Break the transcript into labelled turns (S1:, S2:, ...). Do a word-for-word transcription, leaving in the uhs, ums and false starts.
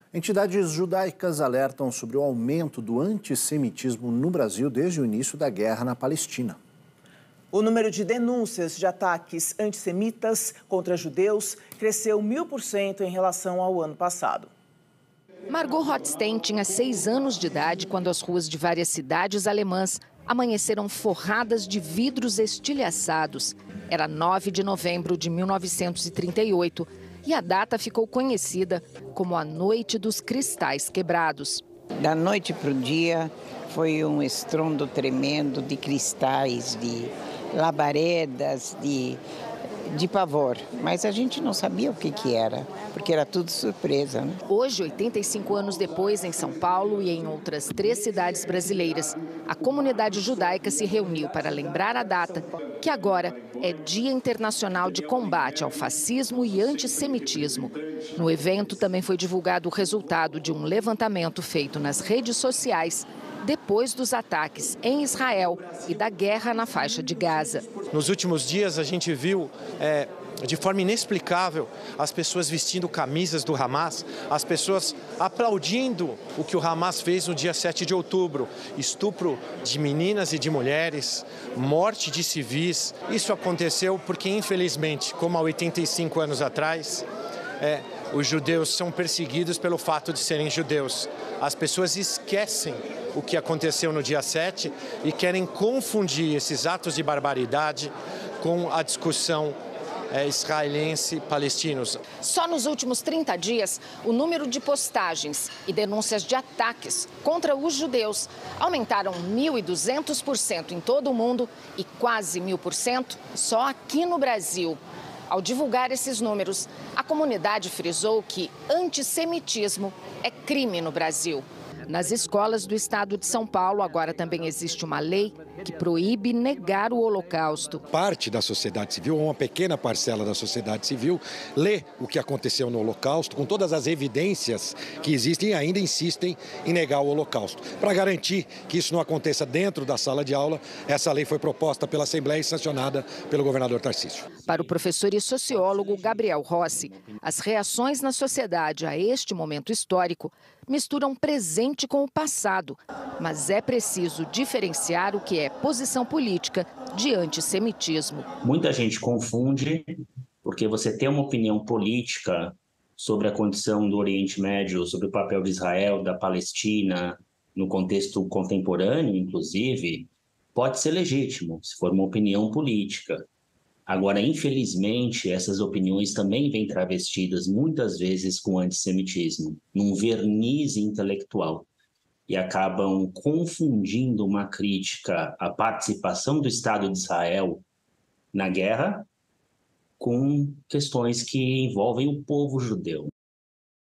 S1: Entidades judaicas alertam sobre o aumento do antissemitismo no Brasil desde o início da guerra na Palestina.
S2: O número de denúncias de ataques antissemitas contra judeus cresceu mil por cento em relação ao ano passado.
S3: Margot Rothstein tinha seis anos de idade quando as ruas de várias cidades alemãs amanheceram forradas de vidros estilhaçados. Era nove de novembro de mil novecentos e trinta e oito e a data ficou conhecida como a Noite dos Cristais Quebrados.
S4: Da noite para o dia foi um estrondo tremendo de cristais, de labaredas, de, de pavor. Mas a gente não sabia o que, que era, porque era tudo surpresa, né?
S3: Hoje, oitenta e cinco anos depois, em São Paulo e em outras três cidades brasileiras, a comunidade judaica se reuniu para lembrar a data, que agora é Dia Internacional de Combate ao Fascismo e Antissemitismo. No evento também foi divulgado o resultado de um levantamento feito nas redes sociais depois dos ataques em Israel e da guerra na faixa de Gaza.
S5: Nos últimos dias a gente viu é, de forma inexplicável as pessoas vestindo camisas do Hamas, as pessoas aplaudindo o que o Hamas fez no dia sete de outubro. Estupro de meninas e de mulheres, morte de civis. Isso aconteceu porque, infelizmente, como há oitenta e cinco anos atrás, é, os judeus são perseguidos pelo fato de serem judeus. As pessoas esquecem o que aconteceu no dia sete e querem confundir esses atos de barbaridade com a discussão é, israelense-palestinos.
S3: Só nos últimos trinta dias, o número de postagens e denúncias de ataques contra os judeus aumentaram mil e duzentos por cento em todo o mundo e quase mil por cento só aqui no Brasil. Ao divulgar esses números, a comunidade frisou que antissemitismo é crime no Brasil. Nas escolas do estado de São Paulo, agora também existe uma lei que proíbe negar o Holocausto.
S6: Parte da sociedade civil, uma pequena parcela da sociedade civil, lê o que aconteceu no Holocausto, com todas as evidências que existem e ainda insistem em negar o Holocausto. Para garantir que isso não aconteça dentro da sala de aula, essa lei foi proposta pela Assembleia e sancionada pelo governador Tarcísio.
S3: Para o professor e sociólogo Gabriel Rossi, as reações na sociedade a este momento histórico misturam presente com o passado, mas é preciso diferenciar o que é posição política de antissemitismo.
S7: Muita gente confunde, porque você tem uma opinião política sobre a condição do Oriente Médio, sobre o papel de Israel, da Palestina, no contexto contemporâneo, inclusive, pode ser legítimo, se for uma opinião política. Agora, infelizmente, essas opiniões também vêm travestidas muitas vezes com antissemitismo, num verniz intelectual, e acabam confundindo uma crítica à participação do Estado de Israel na guerra com questões que envolvem o povo judeu.